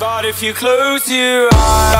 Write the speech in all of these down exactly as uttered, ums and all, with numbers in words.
But if you close your eyes,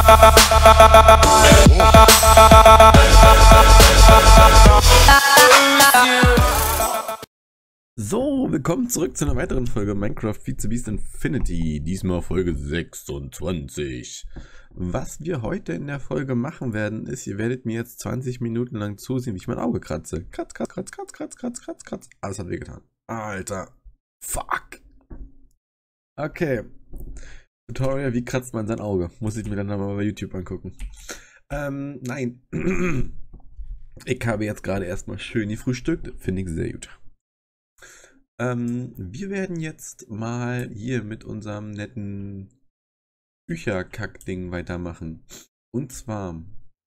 So, willkommen zurück zu einer weiteren Folge Minecraft Feed the Beast Infinity, diesmal Folge sechsundzwanzig. Was wir heute in der Folge machen werden, ist, ihr werdet mir jetzt zwanzig Minuten lang zusehen, wie ich mein Auge kratze. Kratz, kratz, kratz, kratz, kratz, kratz, kratz, kratz. Alles hat wehgetan. Alter. Fuck. Okay. Tutorial, wie kratzt man sein Auge? Muss ich mir dann mal bei YouTube angucken. Ähm, nein. Ich habe jetzt gerade erstmal schön gefrühstückt. Finde ich sehr gut. Ähm, wir werden jetzt mal hier mit unserem netten Bücherkack-Ding weitermachen. Und zwar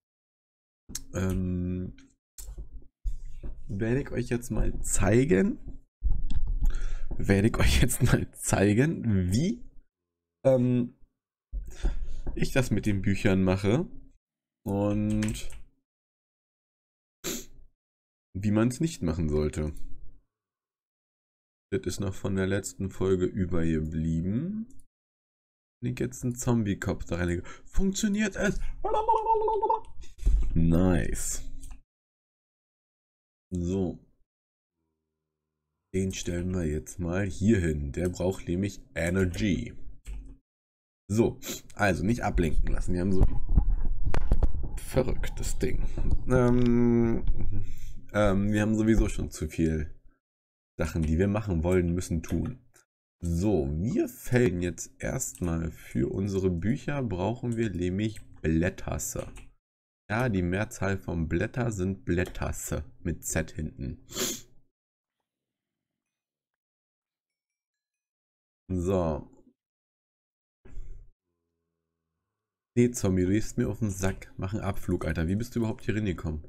ähm, werde ich euch jetzt mal zeigen, werde ich euch jetzt mal zeigen, wie ähm, ich das mit den Büchern mache und wie man es nicht machen sollte. Das ist noch von der letzten Folge übergeblieben. Wenn ich jetzt einen Zombie-Kopf da reinlege, funktioniert es? Nice. So. Den stellen wir jetzt mal hier hin. Der braucht nämlich Energy. So, also nicht ablenken lassen. Wir haben so ein verrücktes Ding. Ähm, ähm, wir haben sowieso schon zu viel Sachen, die wir machen wollen, müssen tun. So, wir fällen jetzt erstmal für unsere Bücher, brauchen wir nämlich Blätterse. Ja, die Mehrzahl von Blätter sind Blätterse mit Z hinten. So. Nee, Zombie, du riechst mir auf den Sack. Mach einen Abflug, Alter. Wie bist du überhaupt hier reingekommen?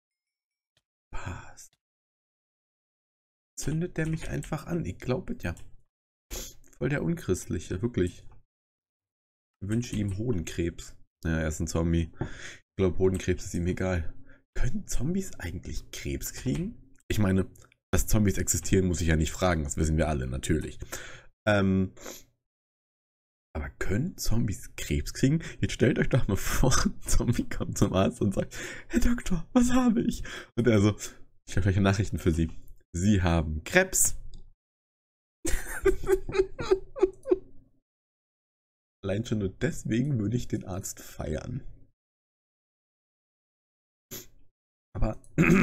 Was? Zündet der mich einfach an? Ich glaube es ja. Voll der Unchristliche, wirklich. Ich wünsche ihm Hodenkrebs. Ja, er ist ein Zombie. Ich glaube, Hodenkrebs ist ihm egal. Können Zombies eigentlich Krebs kriegen? Ich meine, dass Zombies existieren, muss ich ja nicht fragen. Das wissen wir alle, natürlich. Ähm, aber können Zombies Krebs kriegen? Jetzt stellt euch doch mal vor, ein Zombie kommt zum Arzt und sagt, Herr Doktor, was habe ich? Und er so, ich habe welche Nachrichten für Sie. Sie haben Krebs. Allein schon nur deswegen würde ich den Arzt feiern. Aber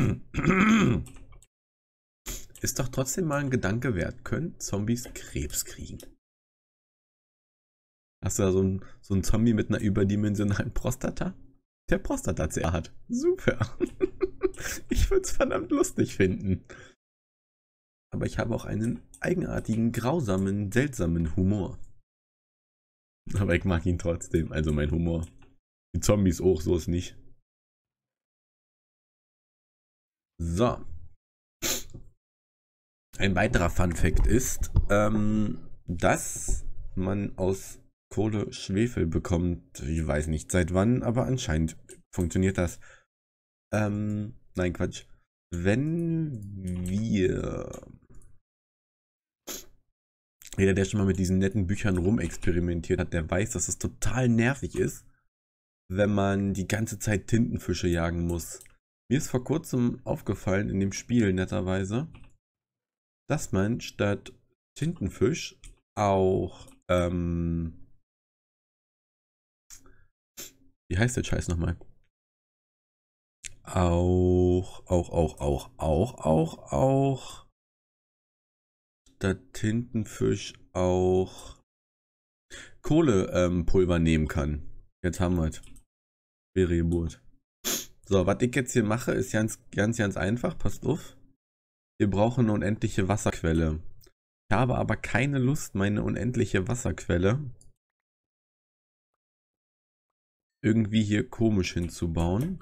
ist doch trotzdem mal ein Gedanke wert. Können Zombies Krebs kriegen? Hast du da so einen so einen Zombie mit einer überdimensionalen Prostata? Der Prostata C R hat. Super. Ich würde es verdammt lustig finden. Aber ich habe auch einen eigenartigen, grausamen, seltsamen Humor. Aber ich mag ihn trotzdem, also mein Humor. Die Zombies auch, so ist nicht. So. Ein weiterer Funfact ist, ähm, dass man aus Kohle Schwefel bekommt. Ich weiß nicht seit wann, aber anscheinend funktioniert das. Ähm, nein, Quatsch. Wenn wir... Jeder, der schon mal mit diesen netten Büchern rumexperimentiert hat, der weiß, dass es total nervig ist, wenn man die ganze Zeit Tintenfische jagen muss. Mir ist vor kurzem aufgefallen in dem Spiel netterweise, dass man statt Tintenfisch auch, ähm, wie heißt der Scheiß nochmal? Auch, auch, auch, auch, auch, auch, auch, statt Tintenfisch auch Kohlepulver ähm, nehmen kann. Jetzt haben wir es. Schwere Geburt. So, was ich jetzt hier mache, ist ganz, ganz, ganz einfach. Passt auf. Wir brauchen eine unendliche Wasserquelle. Ich habe aber keine Lust, meine unendliche Wasserquelle irgendwie hier komisch hinzubauen.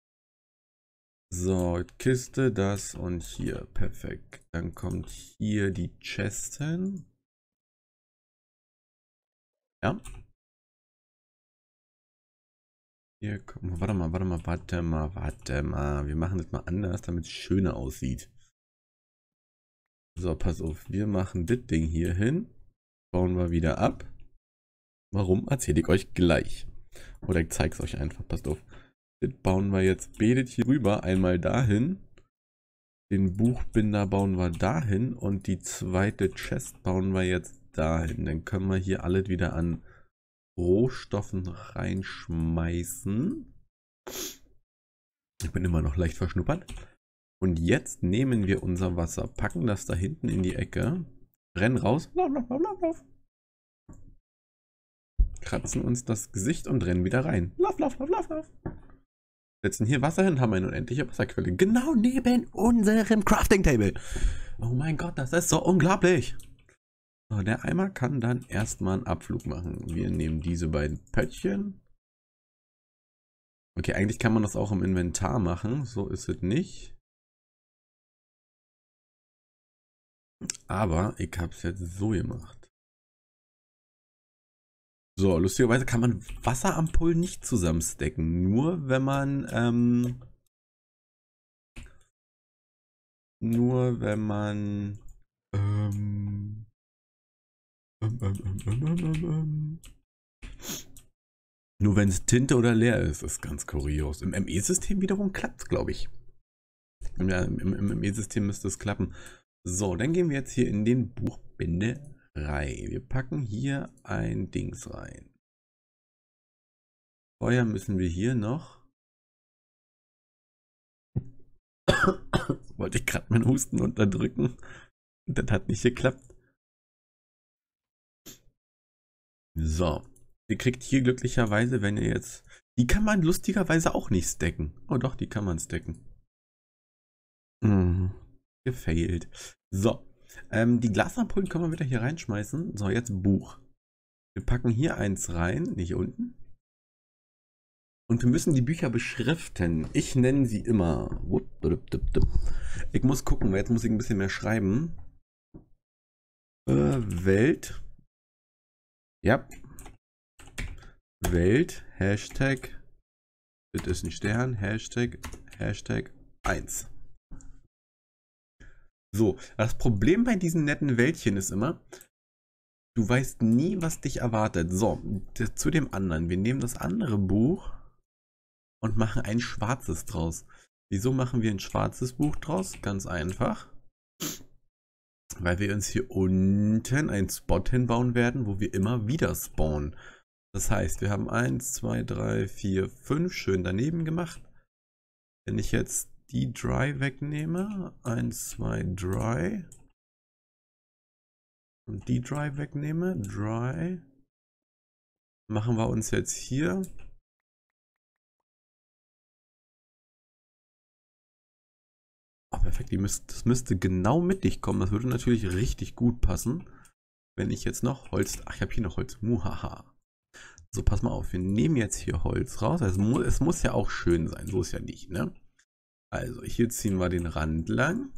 So, Kiste, das und hier. Perfekt. Dann kommt hier die Chest hin. Ja. Hier, komm, warte mal, warte mal, warte mal, warte mal. Wir machen das mal anders, damit es schöner aussieht. So, pass auf. Wir machen das Ding hier hin. Bauen wir wieder ab. Warum? Erzähle ich euch gleich. Oder ich zeige es euch einfach. Passt auf. Das bauen wir jetzt betet hier rüber. Einmal dahin. Den Buchbinder bauen wir dahin. Und die zweite Chest bauen wir jetzt dahin. Dann können wir hier alles wieder an Rohstoffen reinschmeißen. Ich bin immer noch leicht verschnuppert. Und jetzt nehmen wir unser Wasser, packen das da hinten in die Ecke, rennen raus, lauf, lauf, lauf, lauf, lauf. Kratzen uns das Gesicht und rennen wieder rein. Lauf, lauf, lauf, lauf, lauf. Setzen hier Wasser hin, haben eine unendliche Wasserquelle. Genau neben unserem Crafting Table. Oh mein Gott, das ist so unglaublich. So, der Eimer kann dann erstmal einen Abflug machen. Wir nehmen diese beiden Pöttchen. Okay, eigentlich kann man das auch im Inventar machen. So ist es nicht. Aber ich habe es jetzt so gemacht. So, lustigerweise kann man Wasserampullen nicht zusammenstecken. Nur wenn man, ähm, nur wenn man, ähm, ähm, ähm, ähm, ähm, ähm, nur wenn es Tinte oder leer ist, ist ganz kurios. Im M E-System wiederum klappt es, glaube ich. Ja, im, im, im M E-System müsste es klappen. So, dann gehen wir jetzt hier in den Buchbinderei. Wir packen hier ein Dings rein. Vorher müssen wir hier noch. Wollte ich gerade meinen Husten unterdrücken. Das hat nicht geklappt. So. Ihr kriegt hier glücklicherweise, wenn ihr jetzt. Die kann man lustigerweise auch nicht stacken. Oh doch, die kann man stacken. Mhm. Gefailt. So. Ähm, die Glasampullen können wir wieder hier reinschmeißen. So, jetzt Buch. Wir packen hier eins rein, nicht unten. Und wir müssen die Bücher beschriften. Ich nenne sie immer. Ich muss gucken, weil jetzt muss ich ein bisschen mehr schreiben. Äh, Welt. Ja. Welt. Hashtag. Das ist ein Stern. Hashtag. Hashtag eins. So, das Problem bei diesen netten Wäldchen ist immer, du weißt nie, was dich erwartet. So, zu dem anderen. Wir nehmen das andere Buch und machen ein schwarzes draus. Wieso machen wir ein schwarzes Buch draus? Ganz einfach. Weil wir uns hier unten einen Spot hinbauen werden, wo wir immer wieder spawnen. Das heißt, wir haben eins, zwei, drei, vier, fünf schön daneben gemacht. Wenn ich jetzt die Dry wegnehme, eins, zwei, Dry. Und die Dry wegnehme, Dry. Machen wir uns jetzt hier. Oh, perfekt, die müsst, das müsste genau mittig kommen. Das würde natürlich richtig gut passen. Wenn ich jetzt noch Holz... Ach, ich habe hier noch Holz. Muhaha. So, pass mal auf. Wir nehmen jetzt hier Holz raus. Also, es, mu es muss ja auch schön sein. So ist ja nicht, ne? Also, hier ziehen wir den Rand lang.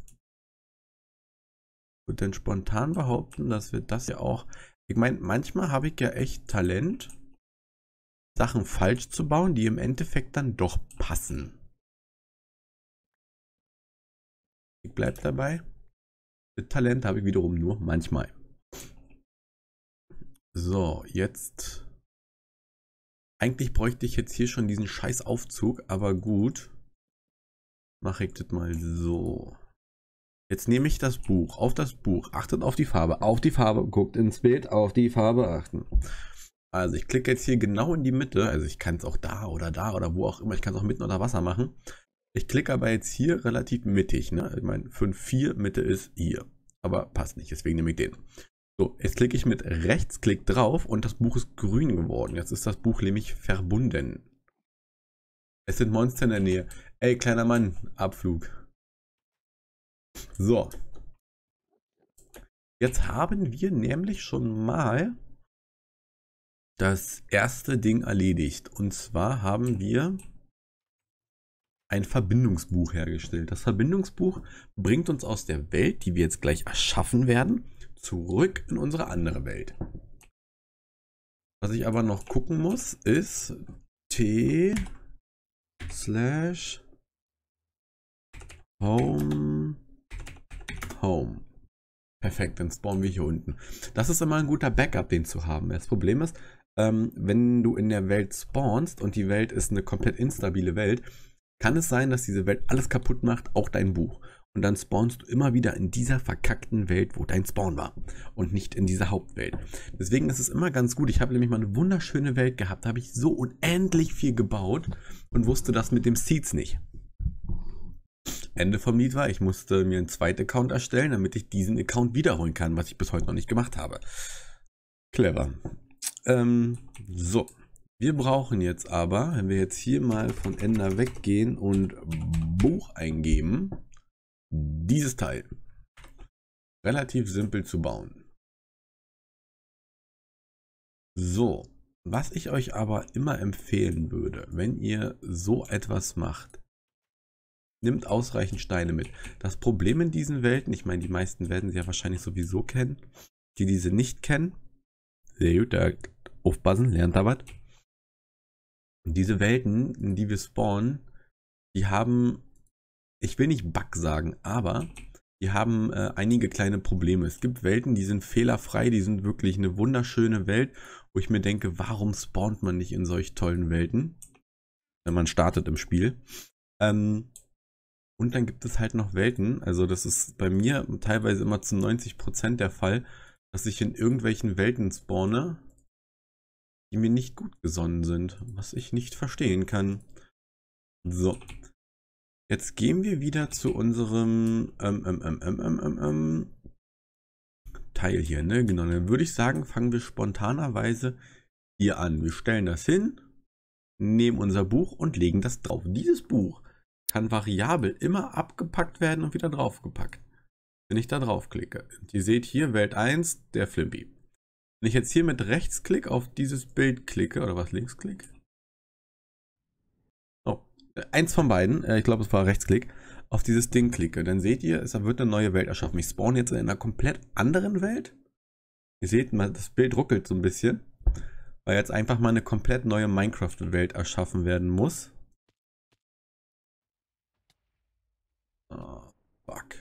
Und dann spontan behaupten, dass wir das ja auch... Ich meine, manchmal habe ich ja echt Talent, Sachen falsch zu bauen, die im Endeffekt dann doch passen. Ich bleibe dabei. Das Talent habe ich wiederum nur manchmal. So, jetzt... Eigentlich bräuchte ich jetzt hier schon diesen scheiß Aufzug, aber gut. Mache ich das mal so. Jetzt nehme ich das Buch, auf das Buch, achtet auf die Farbe, auf die Farbe, guckt ins Bild, auf die Farbe achten. Also ich klicke jetzt hier genau in die Mitte, also ich kann es auch da oder da oder wo auch immer, ich kann es auch mitten unter Wasser machen. Ich klicke aber jetzt hier relativ mittig, ne? Ich meine, fünf vier, Mitte ist hier, aber passt nicht, deswegen nehme ich den. So, jetzt klicke ich mit Rechtsklick drauf und das Buch ist grün geworden. Jetzt ist das Buch nämlich verbunden. Es sind Monster in der Nähe. Ey, kleiner Mann, Abflug. So. Jetzt haben wir nämlich schon mal das erste Ding erledigt. Und zwar haben wir ein Verbindungsbuch hergestellt. Das Verbindungsbuch bringt uns aus der Welt, die wir jetzt gleich erschaffen werden, zurück in unsere andere Welt. Was ich aber noch gucken muss, ist T slash Home Home. Perfekt, dann spawnen wir hier unten. Das ist immer ein guter Backup, den zu haben. Das Problem ist, ähm, wenn du in der Welt spawnst und die Welt ist eine komplett instabile Welt, kann es sein, dass diese Welt alles kaputt macht, auch dein Buch. Und dann spawnst du immer wieder in dieser verkackten Welt, wo dein Spawn war. Und nicht in dieser Hauptwelt. Deswegen ist es immer ganz gut. Ich habe nämlich mal eine wunderschöne Welt gehabt. Da habe ich so unendlich viel gebaut und wusste das mit dem Seeds nicht. Ende vom Lied war, ich musste mir einen zweiten Account erstellen, damit ich diesen Account wiederholen kann, was ich bis heute noch nicht gemacht habe. Clever. Ähm, so. Wir brauchen jetzt aber, wenn wir jetzt hier mal von Ender weggehen und Buch eingeben, dieses Teil. Relativ simpel zu bauen. So. Was ich euch aber immer empfehlen würde, wenn ihr so etwas macht, nimmt ausreichend Steine mit. Das Problem in diesen Welten, ich meine, die meisten werden sie ja wahrscheinlich sowieso kennen, die diese nicht kennen, sehr gut, da aufpassen, lernt da was. Diese Welten, in die wir spawnen, die haben, ich will nicht Bug sagen, aber die haben äh, einige kleine Probleme. Es gibt Welten, die sind fehlerfrei, die sind wirklich eine wunderschöne Welt, wo ich mir denke, warum spawnt man nicht in solch tollen Welten, wenn man startet im Spiel. Ähm, Und dann gibt es halt noch Welten, also das ist bei mir teilweise immer zu neunzig Prozent der Fall, dass ich in irgendwelchen Welten spawne, die mir nicht gut gesonnen sind, was ich nicht verstehen kann. So, jetzt gehen wir wieder zu unserem ähm, ähm, ähm, ähm, ähm, ähm, Teil hier, ne? Genau, dann würde ich sagen, fangen wir spontanerweise hier an. Wir stellen das hin, nehmen unser Buch und legen das drauf. Dieses Buch kann variabel immer abgepackt werden und wieder draufgepackt. Wenn ich da draufklicke. Ihr seht hier Welt eins, der Flimpy. Wenn ich jetzt hier mit Rechtsklick auf dieses Bild klicke, oder was, Linksklick? Oh, eins von beiden, ich glaube es war Rechtsklick, auf dieses Ding klicke, dann seht ihr, es wird eine neue Welt erschaffen. Ich spawn jetzt in einer komplett anderen Welt. Ihr seht, das Bild ruckelt so ein bisschen, weil jetzt einfach mal eine komplett neue Minecraft-Welt erschaffen werden muss. Oh, fuck.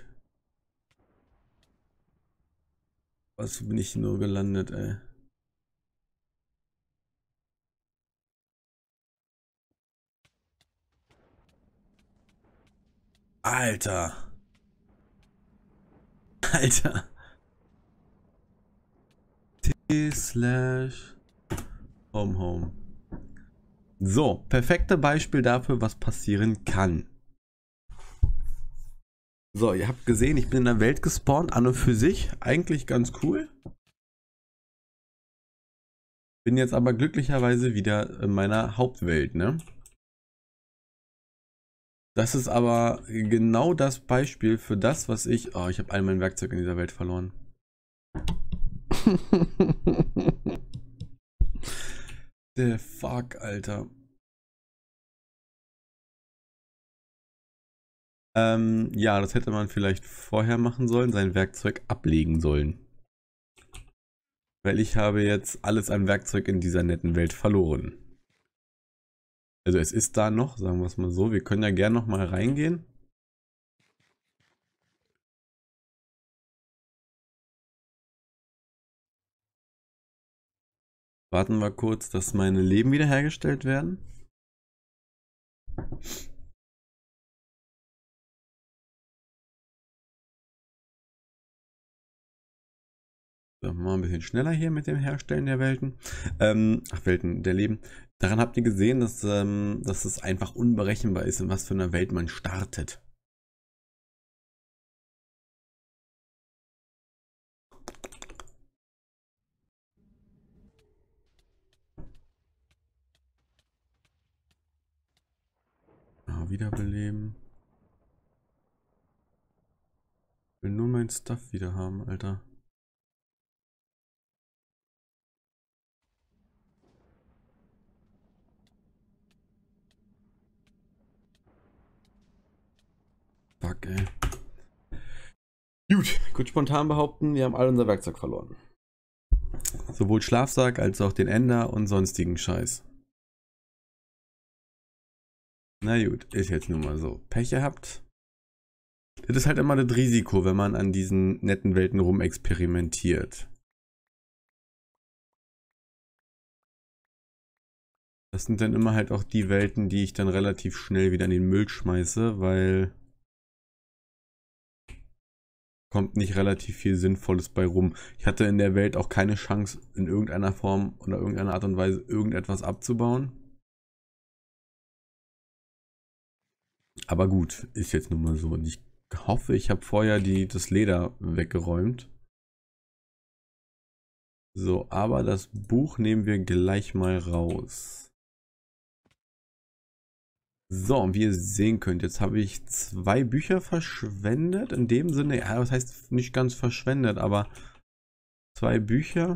Was bin ich nur gelandet, ey. Alter. Alter. T slash home home. So, perfekte Beispiel dafür, was passieren kann. So, ihr habt gesehen, ich bin in der Welt gespawnt, an und für sich. Eigentlich ganz cool. Bin jetzt aber glücklicherweise wieder in meiner Hauptwelt, ne? Das ist aber genau das Beispiel für das, was ich... Oh, ich habe all mein Werkzeug in dieser Welt verloren. Der Fuck, Alter. Ähm, ja, das hätte man vielleicht vorher machen sollen, sein Werkzeug ablegen sollen. Weil ich habe jetzt alles an Werkzeug in dieser netten Welt verloren. Also es ist da noch, sagen wir es mal so. Wir können ja gerne noch mal reingehen. Warten wir kurz, dass meine Leben wiederhergestellt werden. So, mal ein bisschen schneller hier mit dem Herstellen der Welten. Ähm, ach, Welten, der Leben. Daran habt ihr gesehen, dass, ähm, dass es einfach unberechenbar ist, in was für einer Welt man startet. Ah, wiederbeleben. Ich will nur mein Stuff wieder haben, Alter. Fuck, ey. Gut, gut spontan behaupten, wir haben all unser Werkzeug verloren. Sowohl Schlafsack als auch den Ender und sonstigen Scheiß. Na gut, ist jetzt nun mal so. Pech gehabt. Das ist halt immer das Risiko, wenn man an diesen netten Welten rumexperimentiert. Das sind dann immer halt auch die Welten, die ich dann relativ schnell wieder in den Müll schmeiße, weil kommt nicht relativ viel Sinnvolles bei rum. Ich hatte in der Welt auch keine Chance, in irgendeiner Form oder irgendeiner Art und Weise irgendetwas abzubauen. Aber gut, ist jetzt nun mal so. Und ich hoffe, ich habe vorher die, das Leder weggeräumt. So, aber das Buch nehmen wir gleich mal raus. So, und wie ihr sehen könnt, jetzt habe ich zwei Bücher verschwendet. In dem Sinne, ja, das heißt nicht ganz verschwendet, aber zwei Bücher,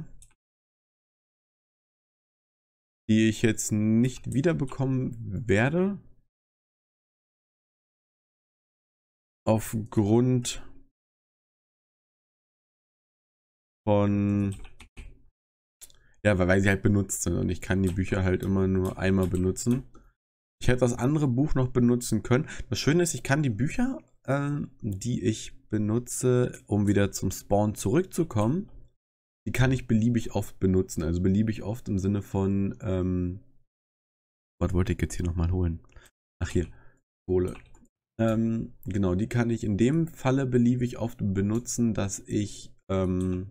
die ich jetzt nicht wiederbekommen werde. Aufgrund von, ja, weil sie halt benutzt sind und ich kann die Bücher halt immer nur einmal benutzen. Ich hätte das andere Buch noch benutzen können. Das Schöne ist, ich kann die Bücher, äh, die ich benutze, um wieder zum Spawn zurückzukommen, die kann ich beliebig oft benutzen. Also beliebig oft im Sinne von, ähm, was wollte ich jetzt hier nochmal holen? Ach hier, Kohle. Ähm, genau, die kann ich in dem Falle beliebig oft benutzen, dass ich ähm,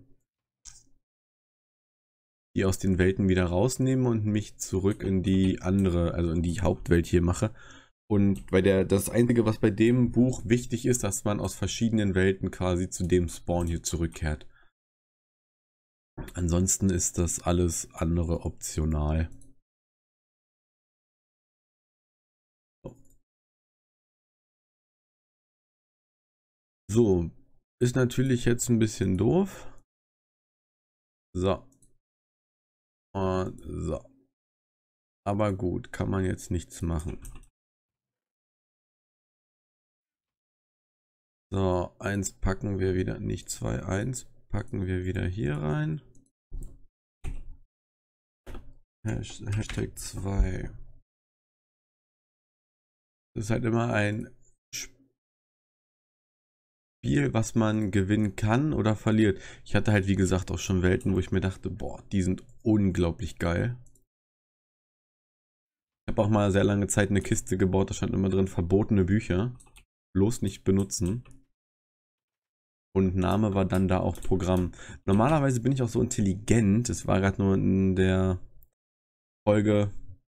die aus den Welten wieder rausnehme und mich zurück in die andere, also in die Hauptwelt hier mache. Und bei der, das Einzige, was bei dem Buch wichtig ist, dass man aus verschiedenen Welten quasi zu dem Spawn hier zurückkehrt. Ansonsten ist das alles andere optional. So, ist natürlich jetzt ein bisschen doof. So. Und so. Aber gut, kann man jetzt nichts machen. So, eins packen wir wieder, nicht zwei, eins packen wir wieder hier rein. Hashtag zwei. Das ist halt immer ein Spiel, was man gewinnen kann oder verliert. Ich hatte halt wie gesagt auch schon Welten, wo ich mir dachte, boah, die sind unglaublich geil. Ich habe auch mal sehr lange Zeit eine Kiste gebaut, da stand immer drin verbotene Bücher. Bloß nicht benutzen. Und Name war dann da auch Programm. Normalerweise bin ich auch so intelligent. Es war gerade nur in der Folge,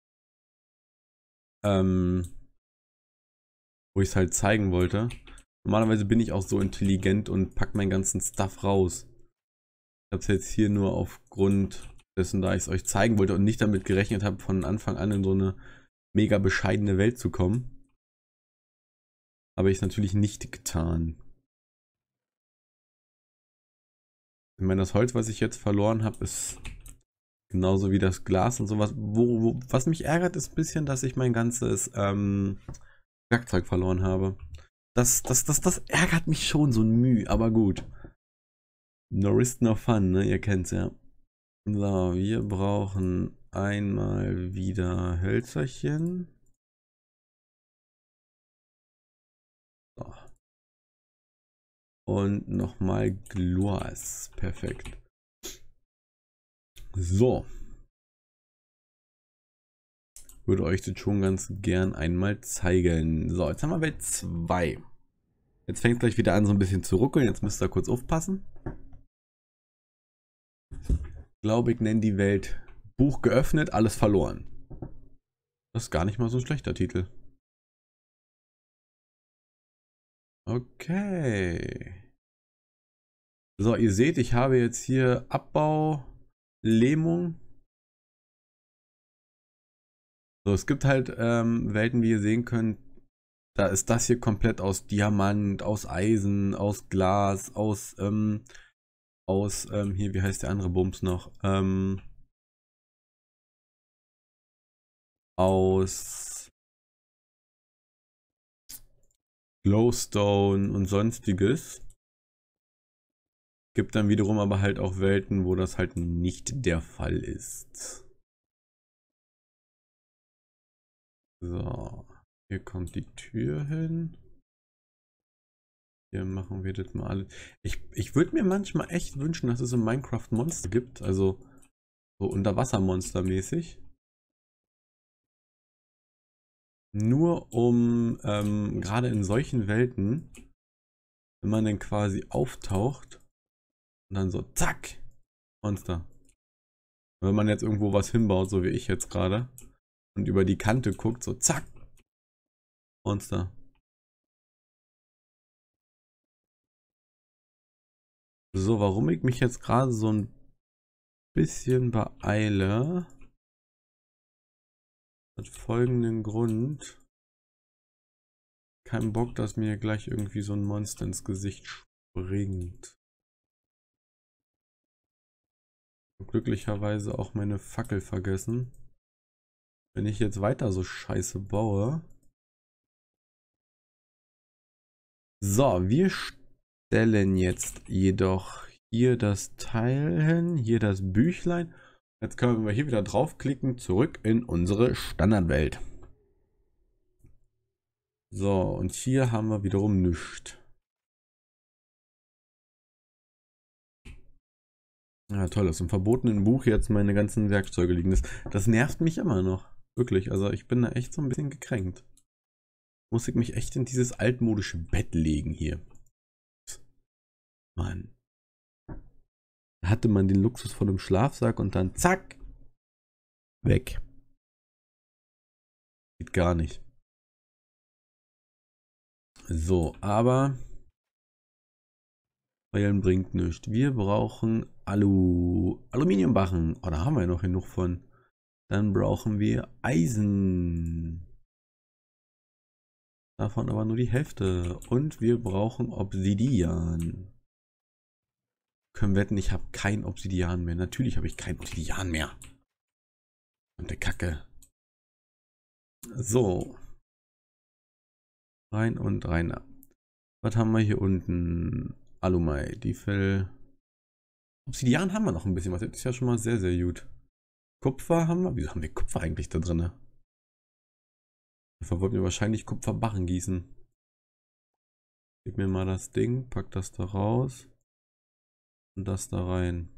ähm, wo ich es halt zeigen wollte. Normalerweise bin ich auch so intelligent und pack meinen ganzen Stuff raus. Ich habe es jetzt hier nur aufgrund dessen, da ich es euch zeigen wollte und nicht damit gerechnet habe, von Anfang an in so eine mega bescheidene Welt zu kommen. Habe ich es natürlich nicht getan. Ich meine, das Holz, was ich jetzt verloren habe, ist genauso wie das Glas und sowas. Wo, wo, was mich ärgert, ist ein bisschen, dass ich mein ganzes ähm, Werkzeug verloren habe. Das, das, das, das ärgert mich schon so ein Mühe, aber gut. No risk, no fun, ne? Ihr kennt's ja. So, wir brauchen einmal wieder Hölzerchen. So. Und nochmal Glas. Perfekt. So. Würde euch das schon ganz gern einmal zeigen. So, jetzt haben wir Welt zwei. Jetzt fängt es gleich wieder an so ein bisschen zu ruckeln. Jetzt müsst ihr kurz aufpassen. Ich glaube, ich nenne die Welt Buch geöffnet, alles verloren. Das ist gar nicht mal so ein schlechter Titel. Okay. So, ihr seht, ich habe jetzt hier Abbau, Lähmung. So, es gibt halt ähm, Welten, wie ihr sehen könnt. Da ist das hier komplett aus Diamant, aus Eisen, aus Glas, aus, ähm, aus, ähm, hier, wie heißt der andere Bums noch? Ähm, aus Glowstone und sonstiges. Gibt dann wiederum aber halt auch Welten, wo das halt nicht der Fall ist. So, hier kommt die Tür hin. Hier machen wir das mal alles. Ich, ich würde mir manchmal echt wünschen, dass es im Minecraft Monster gibt, also so Unterwassermonster mäßig. Nur um, ähm, gerade in solchen Welten, wenn man dann quasi auftaucht und dann so, zack, Monster. Und wenn man jetzt irgendwo was hinbaut, so wie ich jetzt gerade, und über die Kante guckt, so, zack, Monster. So, warum ich mich jetzt gerade so ein bisschen beeile, hat folgenden Grund. Kein Bock, dass mir gleich irgendwie so ein Monster ins Gesicht springt. Glücklicherweise auch meine Fackel vergessen. Wenn ich jetzt weiter so scheiße baue. So, wir stellen jetzt jedoch hier das Teil hin, hier das Büchlein. Jetzt können wir hier wieder draufklicken, zurück in unsere Standardwelt. So, und hier haben wir wiederum nichts. Ja, toll, dass im verbotenen Buch jetzt meine ganzen Werkzeuge liegen. Das, das nervt mich immer noch. Wirklich, also ich bin da echt so ein bisschen gekränkt. Muss ich mich echt in dieses altmodische Bett legen hier. Mann. Da hatte man den Luxus von einem Schlafsack und dann zack. Weg. Geht gar nicht. So, aber Heulen bringt nichts. Wir brauchen Alu, Aluminiumbarren. Oh, da haben wir ja noch genug von. Dann brauchen wir Eisen. Davon aber nur die Hälfte. Und wir brauchen Obsidian. Können wetten, ich habe kein Obsidian mehr. Natürlich habe ich kein Obsidian mehr. Und der Kacke. So. Rein und rein. Was haben wir hier unten? Alumai, die Fell. Obsidian haben wir noch ein bisschen was. Das ist ja schon mal sehr, sehr gut. Kupfer haben wir. Wieso haben wir Kupfer eigentlich da drin? Dafür wollten wir wahrscheinlich Kupferbarren gießen. Gib mir mal das Ding, pack das da raus. Und das da rein.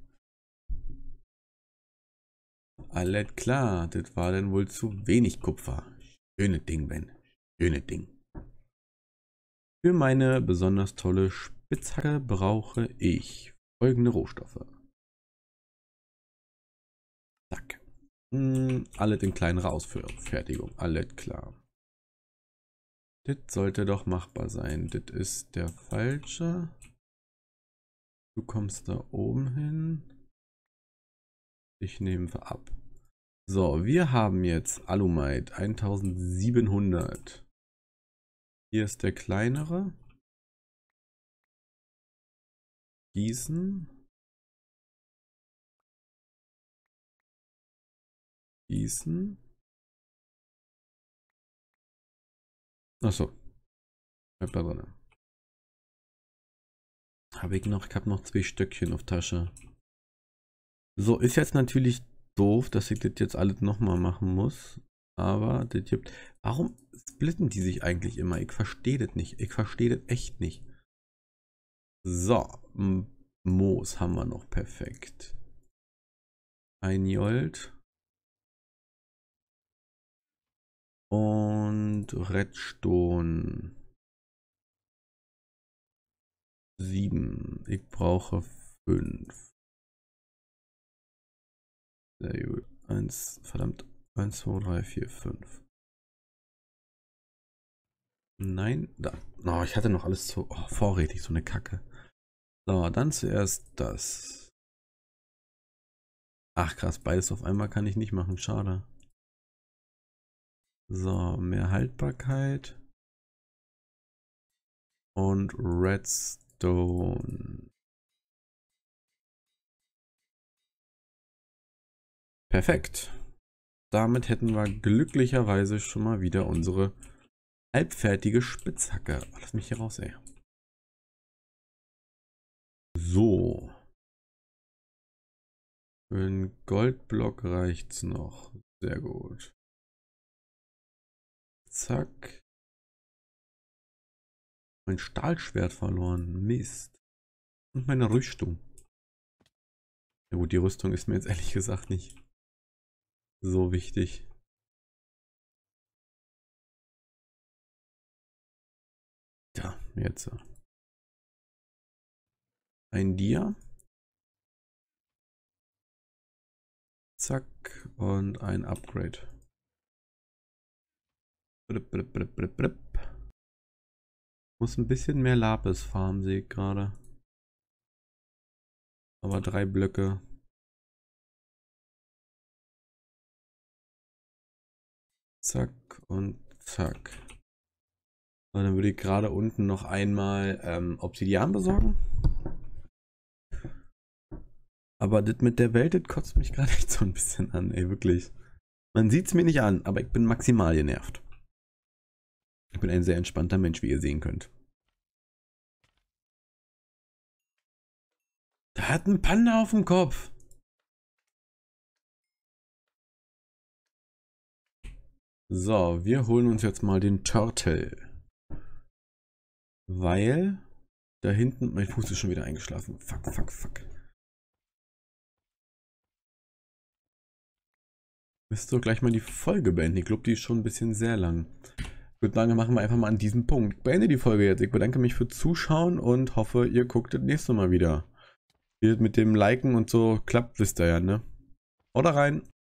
Alles klar, das war dann wohl zu wenig Kupfer. Schönes Ding, Ben. Schönes Ding. Für meine besonders tolle Spitzhacke brauche ich folgende Rohstoffe. Zack. Hm, alles in kleinere Ausfertigung. Alles klar. Das sollte doch machbar sein. Das ist der falsche. Du kommst da oben hin. Ich nehme ab. So, wir haben jetzt Alumite eintausendsiebenhundert. Hier ist der kleinere. Gießen. Gießen. Achso. Bleibt da drin. Habe ich noch, ich habe noch zwei Stöckchen auf Tasche. So, ist jetzt natürlich doof, dass ich das jetzt alles nochmal machen muss. Aber das gibt. Warum splitten die sich eigentlich immer? Ich verstehe das nicht. Ich verstehe das echt nicht. So, Moos haben wir noch perfekt. Ein Jolt. Und Redstone. sieben. Ich brauche fünf. Sehr gut. eins, verdammt. eins, zwei, drei, vier, fünf. Nein, da. Oh, ich hatte noch alles so oh, vorrätig, so eine Kacke. So, dann zuerst das. Ach krass, beides auf einmal kann ich nicht machen, schade. So, mehr Haltbarkeit. Und Redstone. Perfekt. Damit hätten wir glücklicherweise schon mal wieder unsere halbfertige Spitzhacke. Oh, lass mich hier raus, ey. So. Für einen Goldblock reicht's noch. Sehr gut. Zack. Mein Stahlschwert verloren. Mist. Und meine Rüstung. Ja gut, die Rüstung ist mir jetzt ehrlich gesagt nicht so wichtig. Jetzt. Ein Dia. Zack. Und ein Upgrade. Blip, blip, blip, blip, blip. Muss ein bisschen mehr Lapis farmen, sehe ich gerade. Aber drei Blöcke. Zack und zack. Und dann würde ich gerade unten noch einmal ähm, Obsidian besorgen. Aber das mit der Welt, das kotzt mich gerade echt so ein bisschen an, ey, wirklich. Man sieht es mir nicht an, aber ich bin maximal genervt. Ich bin ein sehr entspannter Mensch, wie ihr sehen könnt. Da hat ein Panda auf dem Kopf. So, wir holen uns jetzt mal den Turtle. Weil da hinten, mein Fuß ist schon wieder eingeschlafen. Fuck, fuck, fuck. Müsst ihr gleich mal die Folge beenden. Ich glaube, die ist schon ein bisschen sehr lang. Ich würde sagen, machen wir einfach mal an diesem Punkt. Ich beende die Folge jetzt. Ich bedanke mich fürs Zuschauen und hoffe, ihr guckt das nächste Mal wieder. Wie das mit dem Liken und so klappt, wisst ihr ja, ne? Haut rein!